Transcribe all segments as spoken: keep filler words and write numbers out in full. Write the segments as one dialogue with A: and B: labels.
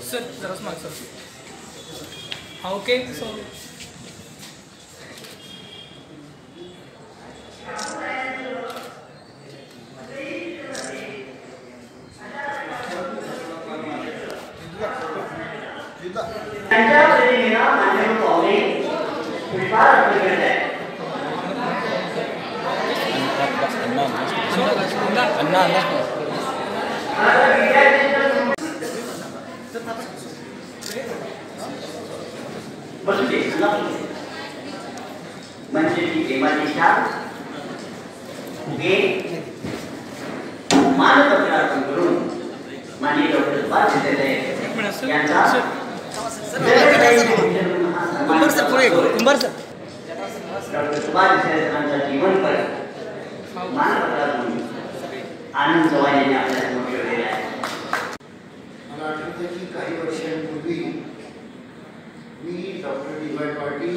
A: Sir जराच माग sir. हा ओके सो
B: त्यांच्या प्रतिमेला मान्यवर पावले पुष्पहार अर्पण करत आहे.
C: अन्ना अन्ना
B: म्हणजे की देवादिशा हे मानपत्र अर्पण करून माननीय डॉक्टर सुभाष देसाई यांचा
C: कुंभार सर पुढे कुंभार सर
B: डॉक्टर सुभाष देसाई सरांचा जीवन पर मानपत्र अर्पण आनंद चव्हाण यांनी आपल्या समोर ठेवलेला आहे.
D: मला आठवतं की काही वर्षांपूर्वी मी doctor D Y Patil,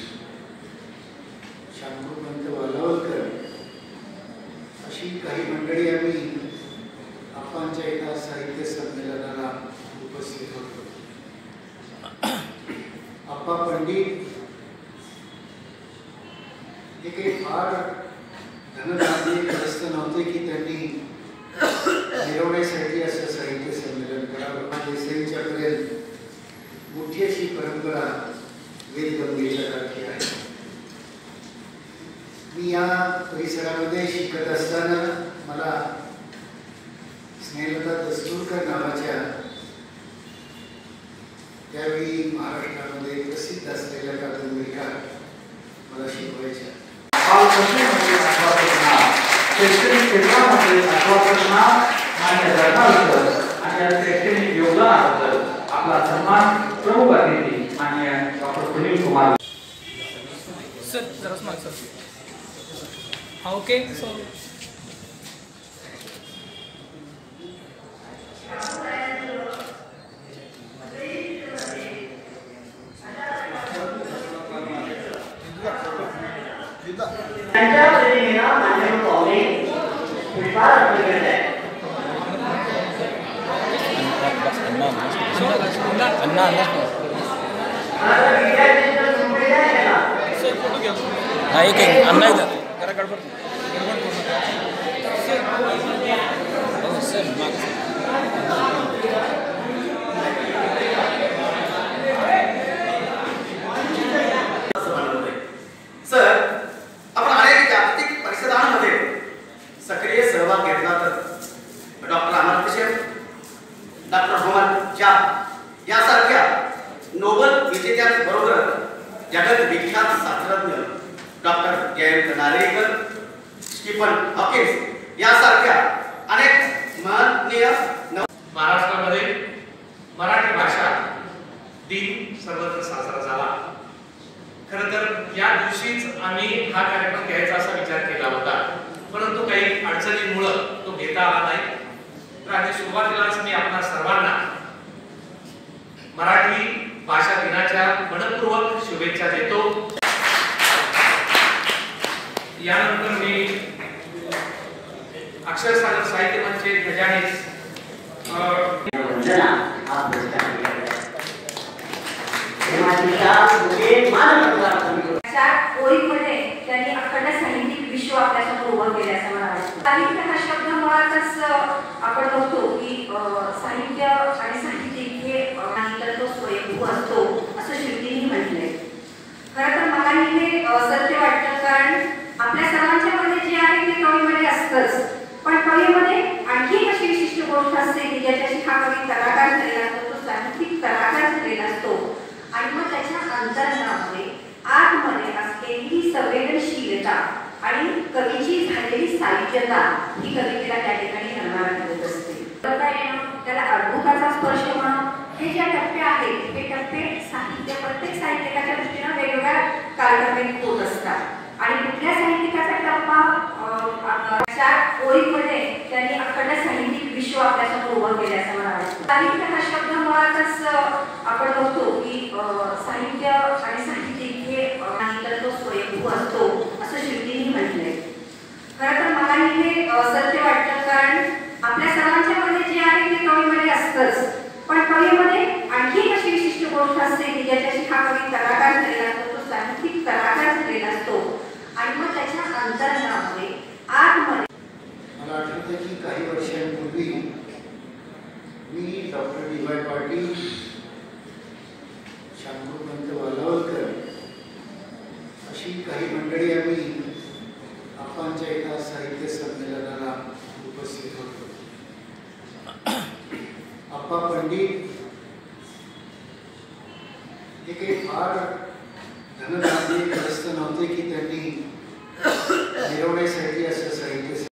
D: Shantupant Walawalkar अशी काही मंडळी आम्ही आपांच्या एका साहित्य संमेलनाला उपस्थित होतो. आप्पा पंडित हे काही फार धनधान्य ग्रस्त नव्हते की त्यांनी मिरवण्यासाठी असं साहित्य संमेलन करावं. देसाईंच्या पर्यंत मोठी अशी परंपरा वेदगंगेच्या काठी आहे. मी या परिसरामध्ये शिकत असताना मला स्नेहलता दस्तूरकर नावाच्या त्यावेळी महाराष्ट्रामध्ये प्रसिद्ध असलेल्या कादंबरीकार मला शिकवायच्या.
E: शैक्षणिक क्षेत्रामध्ये अठरा आणि धर्माबद्दल आणि शैक्षणिक योगदानाबद्दल आपला सन्मान प्रमुख अतिथी माननीय डॉक्टर सुनील कुमार
A: सर जराच माग सर. हा ओके सो
B: त्यांच्या प्रतिमेला मान्यवर पावले पुष्पहार अर्पण करत आहे.
C: अन्ना अन्ना
A: सर फोटो घ्या.
C: हा एक एक अन्ना इथं जरा गडबड सर माग
F: सर आपण अनेक जागतिक परिषदांमध्ये सक्रिय सहभाग घेतला तर डॉक्टर अमर्त्य सेन, डॉक्टर होमन झा यासारख्या नोबल विजेत्यांबरोबर जगत विख्यात शास्त्रज्ञ doctor Jayant Narvekar, Stephen Hawkins यासारख्या अनेक महनीय
E: महाराष्ट्रामध्ये मराठी भाषा दिन सर्वत्र साजरा झाला. खरं तर या दिवशीच आम्ही हा कार्यक्रम घ्यायचा असा विचार केला होता, परंतु काही अडचणींमुळे तो घेता आला नाही. तर आधी सुरुवातीलाच मी आपल्या सर्वांना मराठी भाषा दिनाच्या मनपूर्वक शुभेच्छा देतो. यानंतर मी अक्षरसागर साहित्य मंचचे खजानीस
B: वंदना हा पुरस्कार दिला आहे. देवादिशा हे मानपत्र अर्पण करून
G: ओळीमध्ये त्यांनी अखंड साहित्यिक विश्व आपल्यासमोर उभं केलं असं मला वाटतं. साहित्य हा शब्द मुळातच आपण बघतो की साहित्य आणि साहित्यिक हे तर तो स्वयंभू असतो असं शिल्पींनी म्हटलंय. खरं तर मलाही हे सत्य वाटतं, कारण आपल्या सर्वांच्या मध्ये जे आहे ते कवीमध्ये असतंच, पण कवीमध्ये आणखी एक अशी विशिष्ट गोष्ट असते की ज्याच्याशी हा कवी कलाकार झालेला असतो, तो साहित्यिक कलाकार झालेला असतो आणि मग त्याच्या अंतरंगामध्ये आतमध्ये असलेली संवेदनशीलता आणि कवीची झालेली साहित्यता ही कवितेला त्या ठिकाणी निर्माण करत असते. त्याला अद्भुताचा स्पर्श म्हणून हे ज्या टप्पे आहेत हे टप्पे साहित्य प्रत्येक साहित्यिकाच्या दृष्टीनं वेगवेगळ्या कालखंडात होत असतात आणि कुठल्या साहित्यिकाचा टप्पा ओळीमध्ये त्यांनी अखंड साहित्यिक विश्व आपल्यासमोर उभं केलं असं मला वाटतं. साहित्य हा शब्द मुळातच आपण बघतो की साहित्य आणि साहित्यिक हे तर तो स्वयंभू असतो असं शिल्पींनी म्हटलंय. खरं तर मलाही हे सत्य वाटतं, कारण आपल्या सर्वांच्या मध्ये जे आहे ते कवीमध्ये असतंच, पण कवीमध्ये गोष्ट असते की ज्याच्याशी हा कवी कलाकार झालेला असतो, तो साहित्यिक कलाकार झालेला असतो आणि मग त्याच्या अंतरंगामध्ये आतमध्ये.
D: मला आठवतं की काही वर्षांपूर्वी मी doctor D Y Patil, Shantpant Walawalkar अशी काही मंडळी आम्ही आपांच्या एका साहित्य संमेलनाला उपस्थित होतो. आप्पा पंडित हे काही फार धनधान्य ग्रस्त नव्हते की त्यांनी मिरवण्यासाठी असं साहित्य